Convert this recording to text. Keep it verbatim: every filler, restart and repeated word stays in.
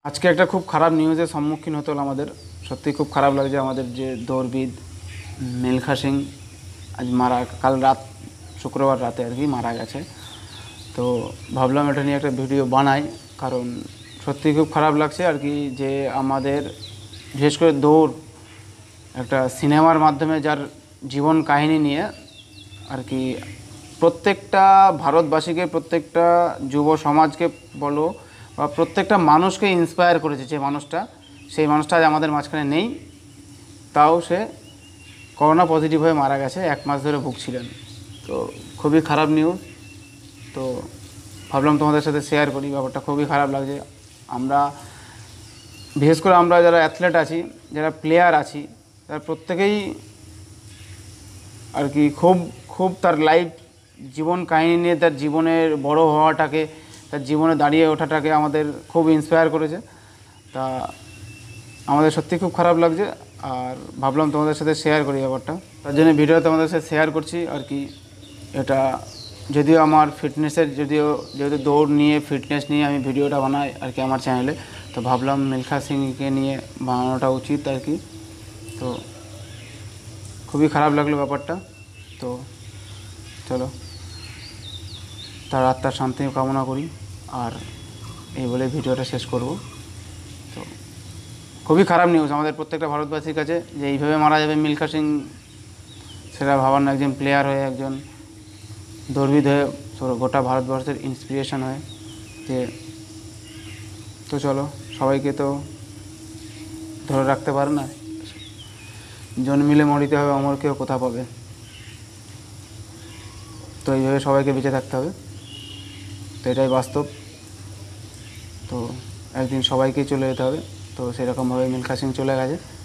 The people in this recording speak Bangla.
আজকে একটা খুব খারাপ নিউজের সম্মুখীন হতে হলো আমাদের। সত্যি খুব খারাপ লাগছে। আমাদের যে দৌড়বিদ মিলখা সিং আজ মারা, কাল রাত শুক্রবার রাতে আর কি মারা গেছে। তো ভাবলাম এটা নিয়ে একটা ভিডিও বানাই, কারণ সত্যি খুব খারাপ লাগছে আর কি। যে আমাদের বিশেষ করে দৌড় একটা সিনেমার মাধ্যমে যার জীবন কাহিনী নিয়ে আর কি প্রত্যেকটা ভারতবাসীকে, প্রত্যেকটা যুব সমাজকে বলো বা প্রত্যেকটা মানুষকে ইন্সপায়ার করেছে। যে মানুষটা, সেই মানুষটা আজ আমাদের মাঝখানে নেই। তাও সে করোনা পজিটিভ হয়ে মারা গেছে, এক মাস ধরে ভুগছিলেন। তো খুবই খারাপ নিউজ। তো ভাবলাম তোমাদের সাথে শেয়ার করি, ব্যাপারটা খুবই খারাপ লাগছে। আমরা বিশেষ করে আমরা যারা অ্যাথলেট আছি, যারা প্লেয়ার আছি, তার প্রত্যেকেই আর কি খুব খুব তার লাইফ জীবন কাহিনী নিয়ে তার জীবনের বড় হওয়াটাকে, তার জীবনে দাঁড়িয়ে ওঠাটাকে আমাদের খুব ইন্সপায়ার করেছে। তা আমাদের সত্যি খুব খারাপ লাগছে, আর ভাবলাম তোমাদের সাথে শেয়ার করি ব্যাপারটা। তার জন্য ভিডিও তোমাদের সাথে শেয়ার করছি আর কি। এটা যদিও আমার ফিটনেসের, যদিও যেহেতু দৌড় নিয়ে ফিটনেস নিয়ে আমি ভিডিওটা বানাই আর কি আমার চ্যানেলে, তো ভাবলাম মিলখা সিংকে নিয়ে বানানোটা উচিত আর কি। তো খুবই খারাপ লাগলো ব্যাপারটা। তো চলো তার আত্মার শান্তি কামনা করি, আর এই বলে ভিডিওটা শেষ করব। তো খুবই খারাপ নিউজ আমাদের প্রত্যেকটা ভারতবাসীর কাছে, যে এইভাবে মারা যাবে মিলখা সিং। সেটা ভাবার না, একজন প্লেয়ার হয়ে, একজন দৌড়বিদ হয়ে, গোটা ভারতবর্ষের ইন্সপিরেশন হয়ে। যে তো চলো, সবাইকে তো ধরে রাখতে পারে না, জন্মিলে মরিতে হবে, অমর কেউ কোথা পাবে। তো এইভাবে সবাইকে বেঁচে থাকতে হবে, তো এটাই বাস্তব। তো একদিন সবাইকেই চলে যেতে হবে। তো সেরকমভাবে মিলখা সিং চলে গেছে।